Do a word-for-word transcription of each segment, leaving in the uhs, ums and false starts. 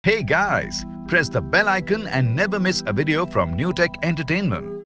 Hey guys, press the bell icon and never miss a video from Nuteq Entertainment.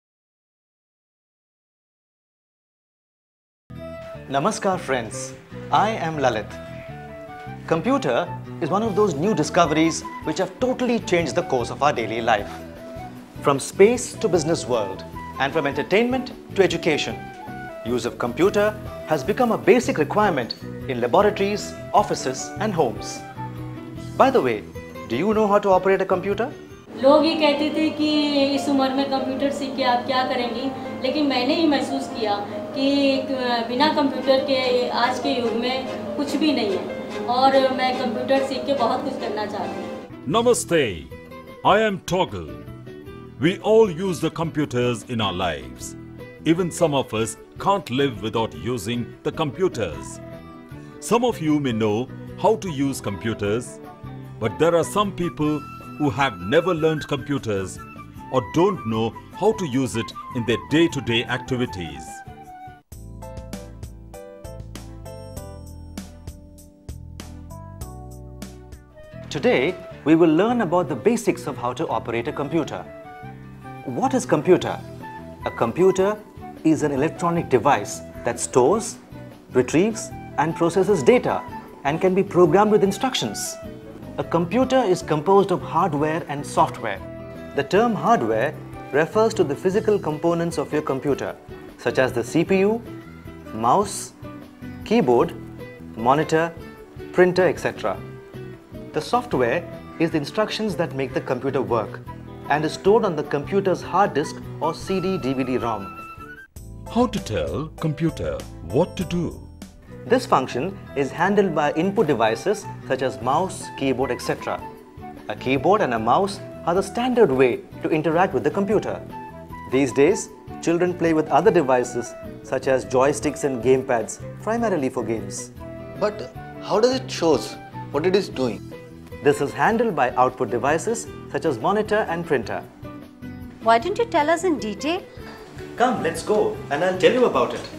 Namaskar friends, I am Lalit. Computer is one of those new discoveries which have totally changed the course of our daily life. From space to business world and from entertainment to education, use of computer has become a basic requirement in laboratories, offices and homes. By the way, do you know how to operate a computer? लोग ये कहते थे कि इस उम्र में computer सीख के आप क्या करेंगी, लेकिन मैंने ही महसूस किया कि बिना कंप्यूटर के आज के युग में कुछ भी नहीं है और मैं कंप्यूटर सीख के बहुत कुछ करना चाहती हूँ। Namaste, I am Toggle. We all use the computers in our lives. Even some of us can't live without using the computers. Some of you may know how to use computers, but there are some people who have never learned computers or don't know how to use it in their day-to-day activities. Today, we will learn about the basics of how to operate a computer. What is computer? A computer is an electronic device that stores, retrieves and processes data and can be programmed with instructions. A computer is composed of hardware and software. The term hardware refers to the physical components of your computer, such as the C P U, mouse, keyboard, monitor, printer, et cetera. The software is the instructions that make the computer work and is stored on the computer's hard disk or C D D V D ROM. How to tell computer what to do? This function is handled by input devices such as mouse, keyboard, et cetera. A keyboard and a mouse are the standard way to interact with the computer. These days, children play with other devices such as joysticks and gamepads, primarily for games. But how does it show what it is doing? This is handled by output devices such as monitor and printer. Why don't you tell us in detail? Come, let's go and I'll tell you about it.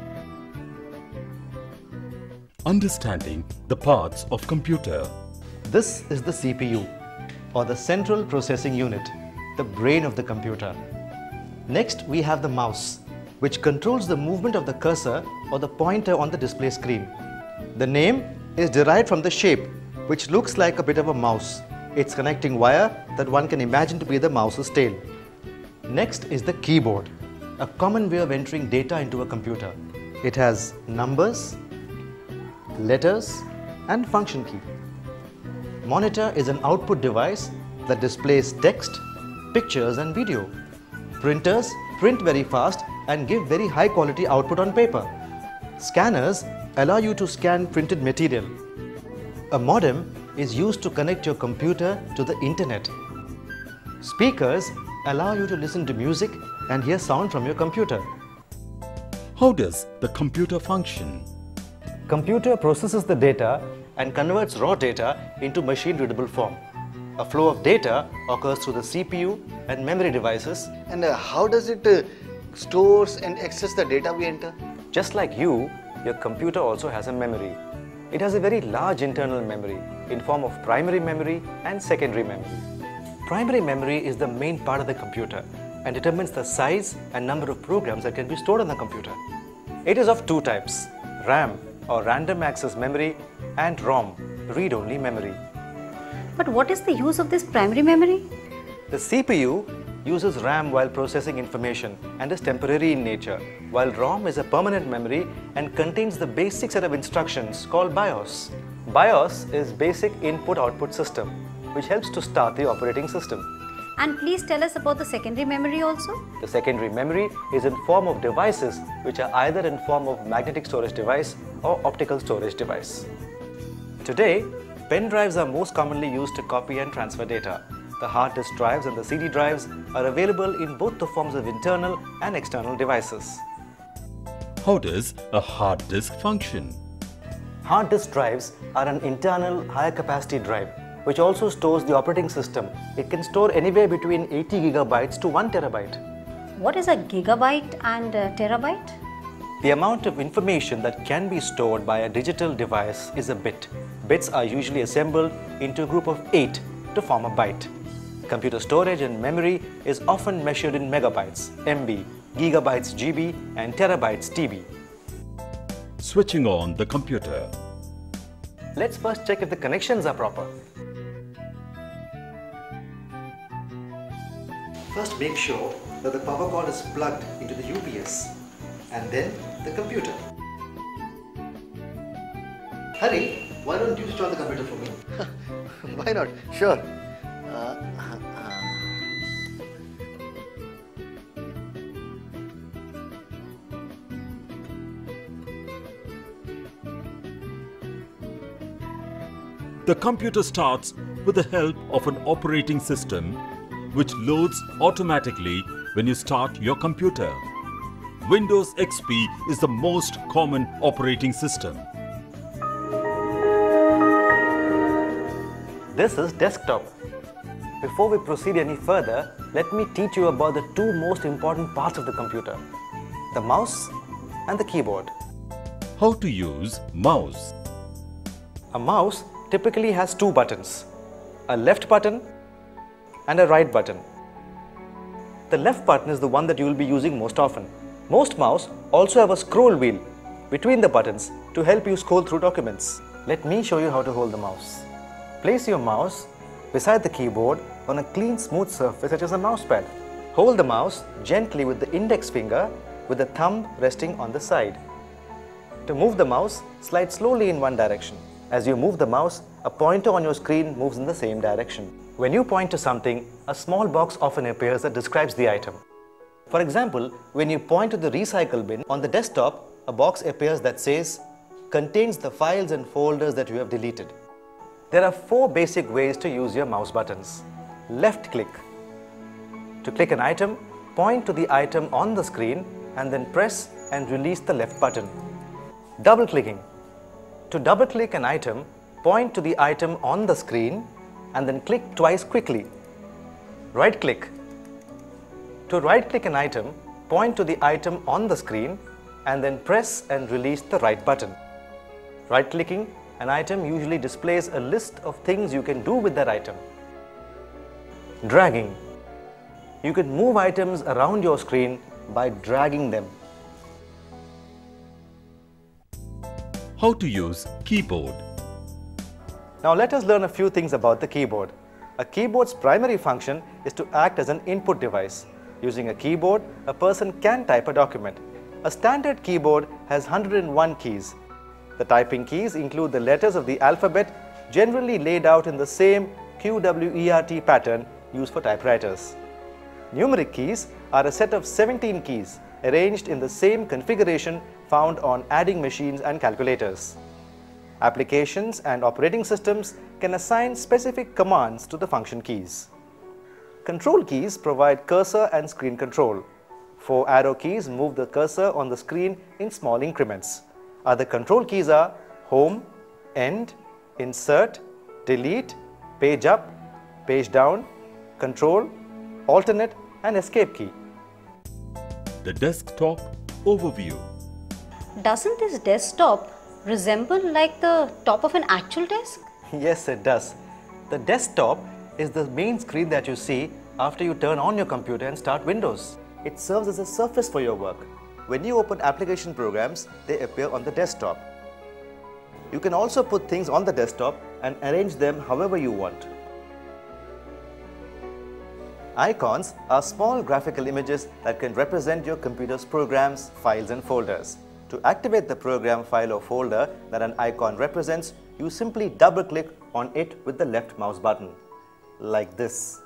Understanding the parts of computer. This is the C P U, or the Central Processing Unit, the brain of the computer. Next, we have the mouse, which controls the movement of the cursor or the pointer on the display screen. The name is derived from the shape, which looks like a bit of a mouse. Its connecting wire that one can imagine to be the mouse's tail. Next is the keyboard, a common way of entering data into a computer. It has numbers, letters and function key. Monitor is an output device that displays text, pictures and video. Printers print very fast and give very high quality output on paper. Scanners allow you to scan printed material. A modem is used to connect your computer to the internet. Speakers allow you to listen to music and hear sound from your computer. How does the computer function? Computer processes the data and converts raw data into machine-readable form. A flow of data occurs through the C P U and memory devices. And uh, how does it uh, stores and access the data we enter? Just like you, your computer also has a memory. It has a very large internal memory in form of primary memory and secondary memory. Primary memory is the main part of the computer and determines the size and number of programs that can be stored on the computer. It is of two types, RAM or random access memory and ROM, read-only memory. But what is the use of this primary memory? The C P U uses RAM while processing information and is temporary in nature, while ROM is a permanent memory and contains the basic set of instructions called BIOS. BIOS is Basic Input-Output System, which helps to start the operating system. And please tell us about the secondary memory also. The secondary memory is in form of devices which are either in form of magnetic storage device or optical storage device. Today, pen drives are most commonly used to copy and transfer data. The hard disk drives and the C D drives are available in both the forms of internal and external devices. How does a hard disk function? Hard disk drives are an internal higher capacity drive which also stores the operating system. It can store anywhere between eighty gigabytes to one terabyte. What is a gigabyte and a terabyte? The amount of information that can be stored by a digital device is a bit. Bits are usually assembled into a group of eight to form a byte. Computer storage and memory is often measured in megabytes, M B, gigabytes, G B, and terabytes, T B. Switching on the computer. Let's first check if the connections are proper. First, make sure that the power cord is plugged into the U P S and then the computer. Hari, why don't you start the computer for me? Why not? Sure. Uh, uh, The computer starts with the help of an operating system which loads automatically when you start your computer. Windows X P is the most common operating system. This is desktop. Before we proceed any further, let me teach you about the two most important parts of the computer, the mouse and the keyboard. How to use mouse? A mouse typically has two buttons, a left button and a right button. The left button is the one that you will be using most often. Most mouse also have a scroll wheel between the buttons to help you scroll through documents. Let me show you how to hold the mouse. Place your mouse beside the keyboard on a clean, smooth surface such as a mouse pad. Hold the mouse gently with the index finger with the thumb resting on the side. To move the mouse, slide slowly in one direction. As you move the mouse, a pointer on your screen moves in the same direction. When you point to something, a small box often appears that describes the item. For example, when you point to the recycle bin on the desktop, a box appears that says, contains the files and folders that you have deleted. There are four basic ways to use your mouse buttons. Left click. To click an item, point to the item on the screen and then press and release the left button. Double clicking. To double click an item, point to the item on the screen and then click twice quickly. Right click. To right click an item, point to the item on the screen and then press and release the right button. Right clicking an item usually displays a list of things you can do with that item. Dragging. You can move items around your screen by dragging them. How to use keyboard? Now let us learn a few things about the keyboard. A keyboard's primary function is to act as an input device. Using a keyboard, a person can type a document. A standard keyboard has one hundred and one keys. The typing keys include the letters of the alphabet, generally laid out in the same Q W E R T pattern used for typewriters. Numeric keys are a set of seventeen keys arranged in the same configuration found on adding machines and calculators. Applications and operating systems can assign specific commands to the function keys. Control keys provide cursor and screen control. Four arrow keys move the cursor on the screen in small increments. Other control keys are Home, End, Insert, Delete, Page Up, Page Down, Control, Alternate and Escape key. The desktop overview. Doesn't this desktop resemble like the top of an actual desk? Yes, it does. The desktop is the main screen that you see after you turn on your computer and start Windows. It serves as a surface for your work. When you open application programs, they appear on the desktop. You can also put things on the desktop and arrange them however you want. Icons are small graphical images that can represent your computer's programs, files and folders. To activate the program, file or folder that an icon represents, you simply double-click on it with the left mouse button, like this.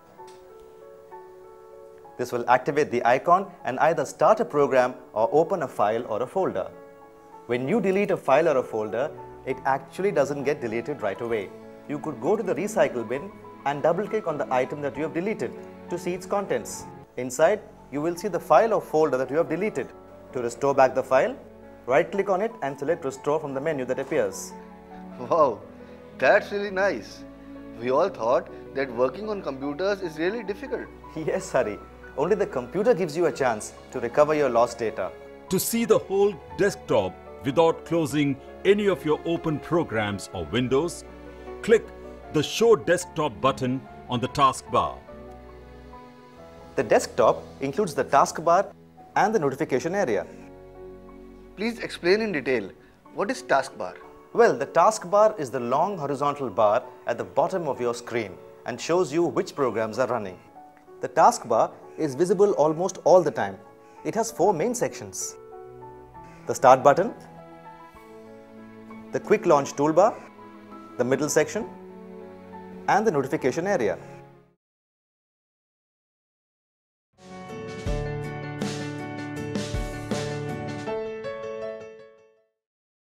This will activate the icon and either start a program or open a file or a folder. When you delete a file or a folder, it actually doesn't get deleted right away. You could go to the recycle bin and double-click on the item that you have deleted to see its contents. Inside, you will see the file or folder that you have deleted. To restore back the file, right-click on it and select Restore from the menu that appears. Wow, that's really nice. We all thought that working on computers is really difficult. Yes, Hari. Only the computer gives you a chance to recover your lost data. To see the whole desktop without closing any of your open programs or windows, click the Show Desktop button on the taskbar. The desktop includes the taskbar and the notification area. Please explain in detail, what is taskbar? Well, the taskbar is the long horizontal bar at the bottom of your screen and shows you which programs are running. The taskbar is visible almost all the time. It has four main sections: the Start button, the Quick Launch toolbar, the middle section, and the notification area.